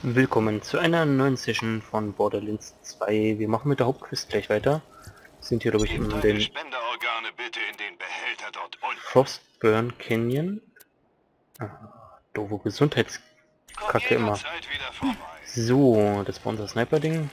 Willkommen zu einer neuen Session von Borderlands 2. Wir machen mit der Hauptquest gleich weiter. Sind hier, glaube ich, in den Spenderorgane bitte in den Behälter dort unten. Frostburn Canyon. Doofe Gesundheitskacke immer. Jederzeit wieder vorbei. So, das war unser Sniper-Ding.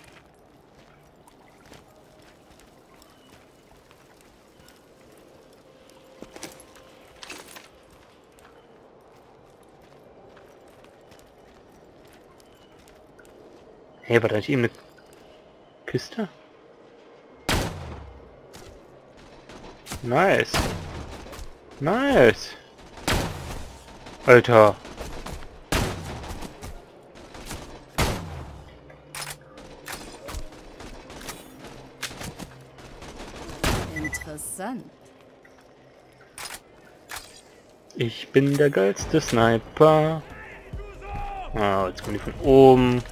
Hey, war da nicht eben eine Kiste? Nice. Nice. Alter. Interessant. Ich bin der geilste Sniper. Ah, jetzt kommen die von oben.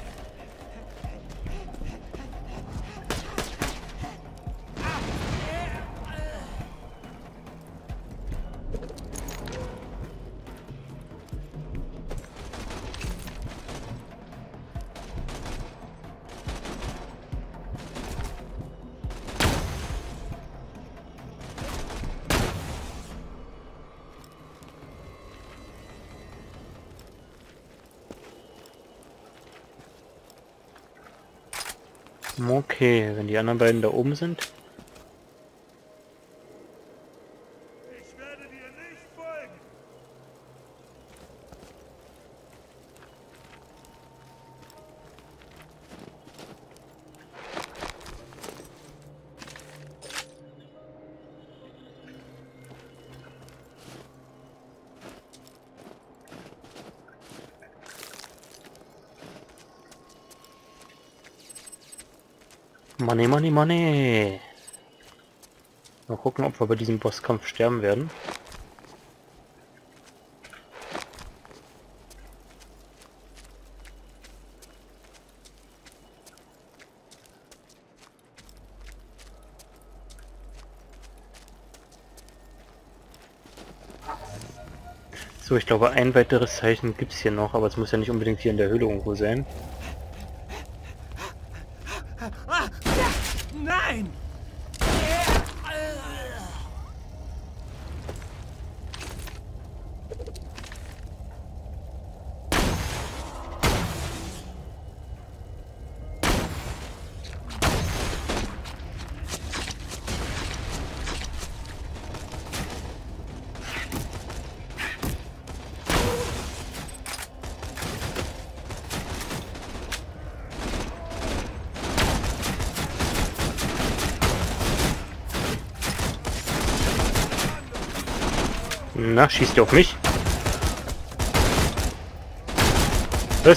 Okay, wenn die anderen beiden da oben sind. Ich werde dir nicht folgen. Money, money, money. Mal gucken, ob wir bei diesem Bosskampf sterben werden. So, ich glaube, ein weiteres Zeichen gibt es hier noch, aber es muss ja nicht unbedingt hier in der Höhle irgendwo sein. Nein! Na, schießt ihr auf mich? Was?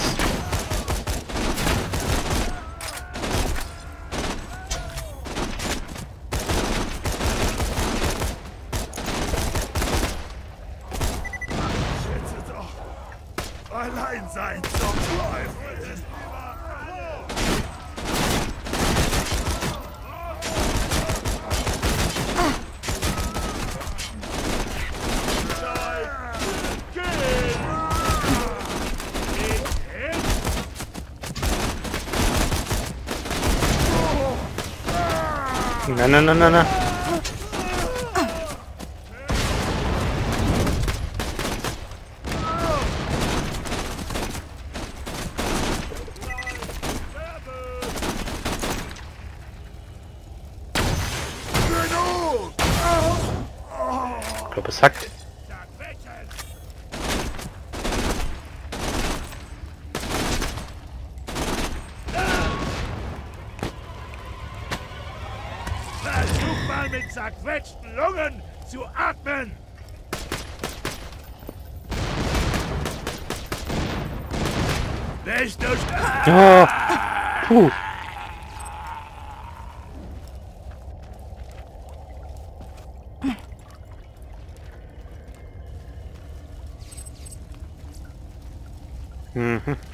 Schätze doch! Allein sein zum Teufel! Na, na, na, na, na. Ich glaube, es hackt. Versuch mal mit zerquetschten Lungen zu atmen! Nicht durch... Ja. Puh. Mhm.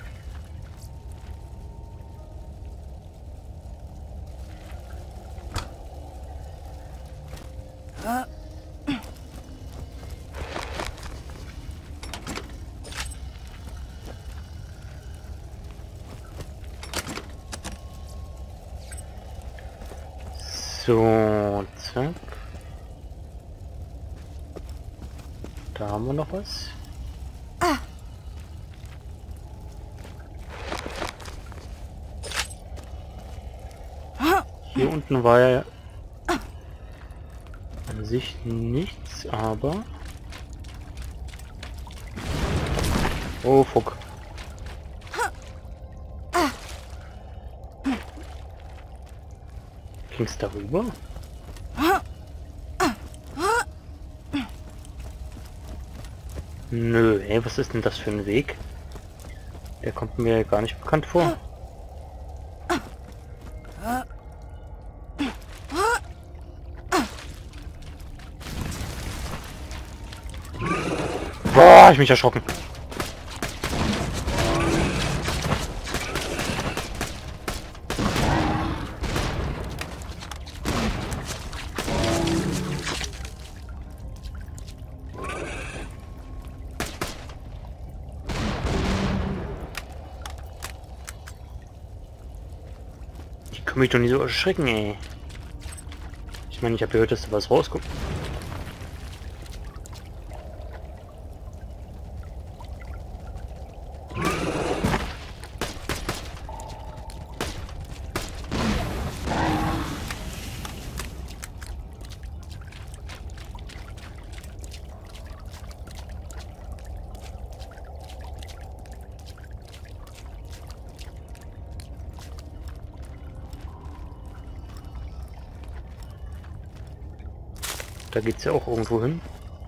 So, zack. Da haben wir noch was. Hier unten war ja an sich nichts, aber... Oh, fuck. Ging's darüber? Nö, ey, was ist denn das für ein Weg? Der kommt mir ja gar nicht bekannt vor. Boah, hab ich mich erschrocken. Ich kann mich doch nicht so erschrecken, ey. Ich meine, ich habe gehört, dass da was rauskommt. Da geht's ja auch irgendwo hin.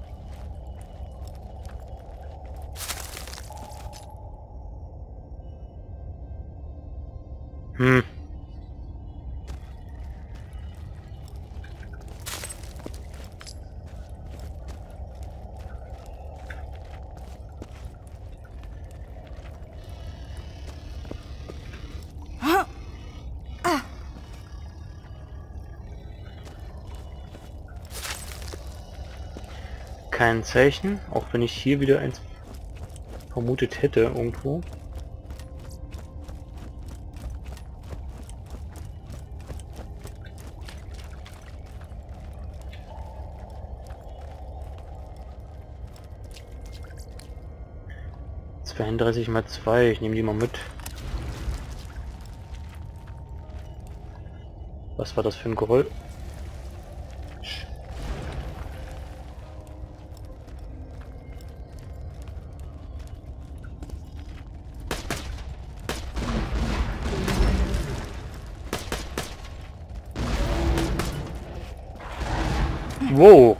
Hm. Kein Zeichen, auch wenn ich hier wieder eins vermutet hätte irgendwo. ...32 mal 2, ich nehme die mal mit. Was war das für ein Geräusch? Wow.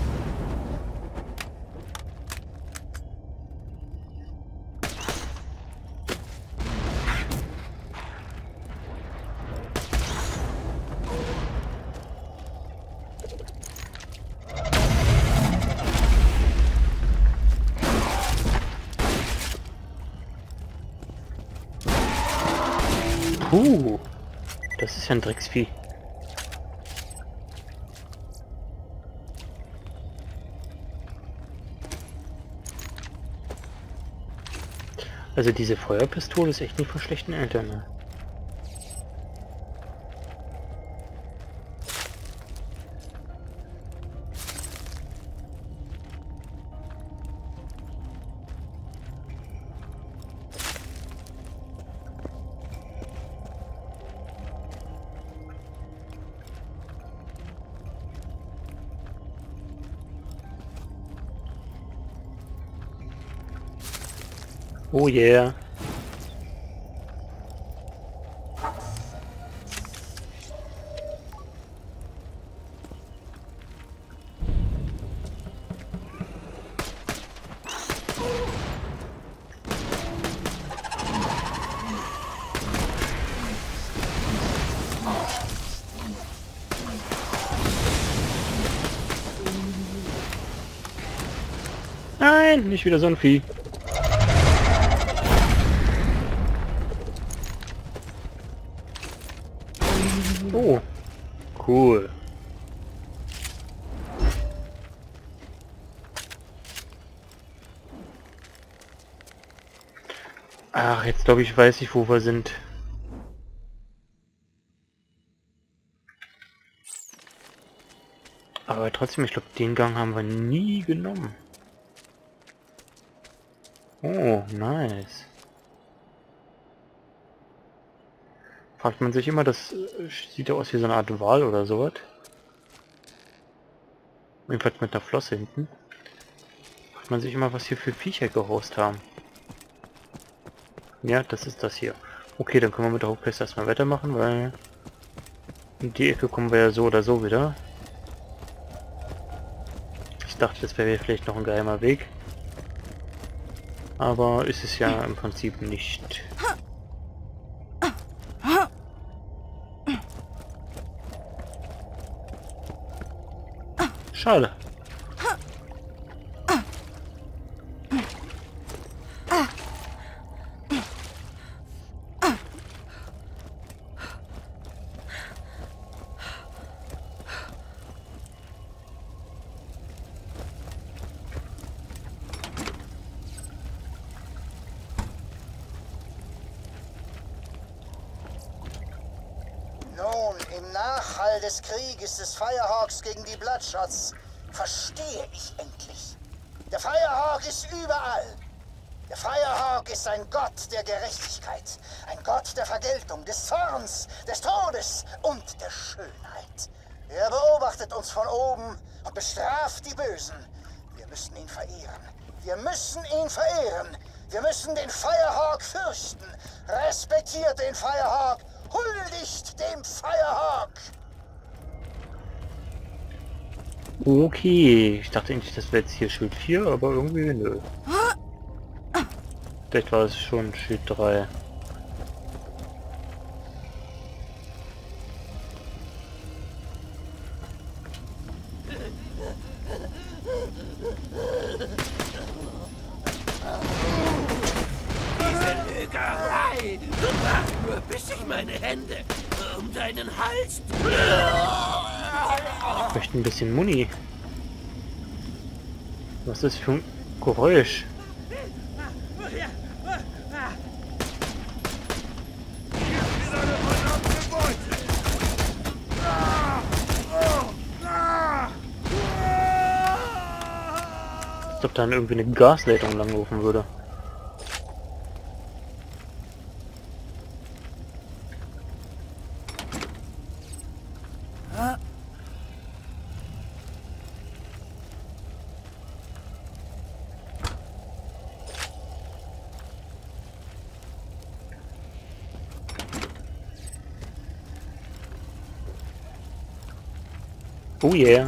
Das ist ja ein Drecksvieh. Also diese Feuerpistole ist echt nicht von schlechten Eltern, ne? Oh yeah. Nein, nicht wieder so ein Vieh. Oh, cool. Ach, jetzt glaube ich, weiß ich, wo wir sind. Aber trotzdem, ich glaube, den Gang haben wir nie genommen. Oh, nice. Fragt man sich immer, das sieht ja aus wie so eine Art Wal oder sowas. Jedenfalls mit einer Flosse hinten. Fragt man sich immer, was hier für Viecher gehost haben. Ja, das ist das hier. Okay, dann können wir mit der Hauptquest erstmal weitermachen, weil in die Ecke kommen wir ja so oder so wieder. Ich dachte, das wäre vielleicht noch ein geheimer Weg. Aber ist es ja im Prinzip nicht. Schade. Nun, im Nachhall des Krieges des Firehawks gegen die Bloodshots verstehe ich endlich. Der Firehawk ist überall. Der Firehawk ist ein Gott der Gerechtigkeit, ein Gott der Vergeltung, des Zorns, des Todes und der Schönheit. Er beobachtet uns von oben und bestraft die Bösen. Wir müssen ihn verehren. Wir müssen ihn verehren. Wir müssen den Firehawk fürchten. Respektiert den Firehawk. Huldigt dem Firehawk! Okay, ich dachte eigentlich, das wäre jetzt hier Schild 4, aber irgendwie nö. Vielleicht war es schon Schild 3. Lügerei! Du machst nur, bis ich meine Hände um deinen Hals... Ich möchte ein bisschen Muni. Was ist das für ein Geräusch? Als ob da irgendwie eine Gasleitung langlaufen würde. Oh yeah.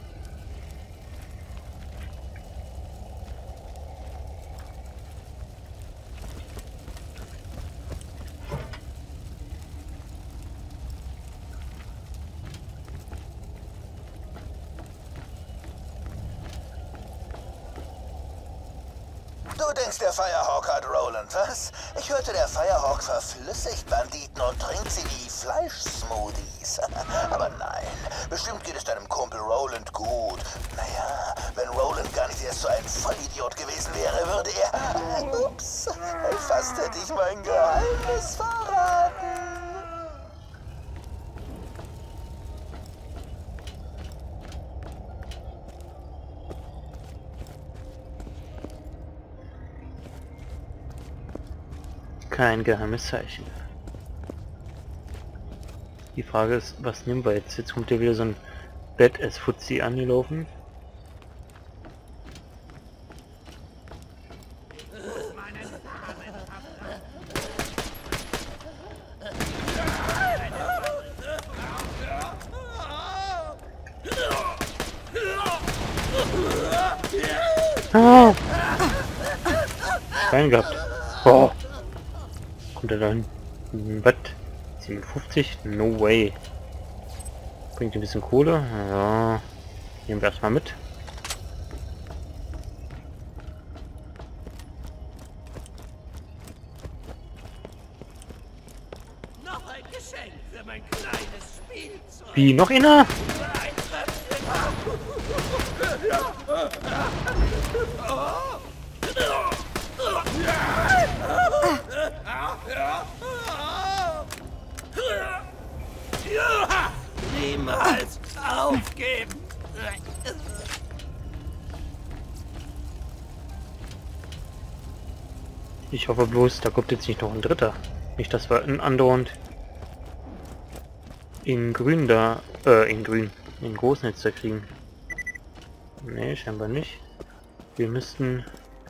Du denkst, der Firehawk hat Roland, was? Ich hörte, der Firehawk verflüssigt Banditen und trinkt sie wie Fleischsmoothies. Aber nein, bestimmt geht es deinem Kumpel Roland gut. Naja, wenn Roland gar nicht erst so ein Vollidiot gewesen wäre, würde er... Ups, fast hätte ich mein Geheimnis verraten. Kein geheimes Zeichen. Die Frage ist, was nehmen wir jetzt? Jetzt kommt ja wieder so ein Badass-Fuzzi angelaufen. Ah! Bein gehabt. Oh! Kommt er da hin? Was? 57? No way. Bringt ein bisschen Kohle. Ja. Nehmen wir erstmal mit. Noch ein Geschenk für mein kleines Spielzeug. Wie, noch einer? Niemals aufgeben! Ich hoffe bloß, da kommt jetzt nicht noch ein dritter. Nicht, dass wir andauernd in grün da, in Großnetz da kriegen. Nee, scheinbar nicht. Wir müssten...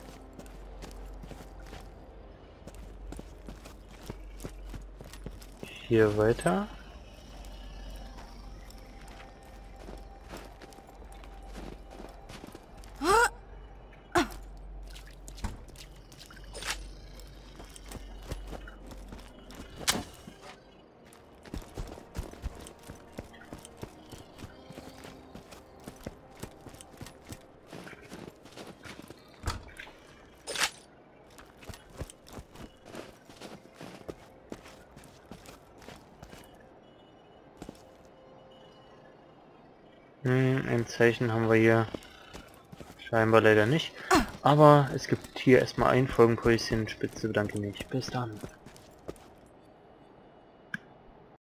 hier weiter. Ein Zeichen haben wir hier scheinbar leider nicht. Aber es gibt hier erstmal ein Folgenpäuschen. Spitze bedanke mich. Bis dann.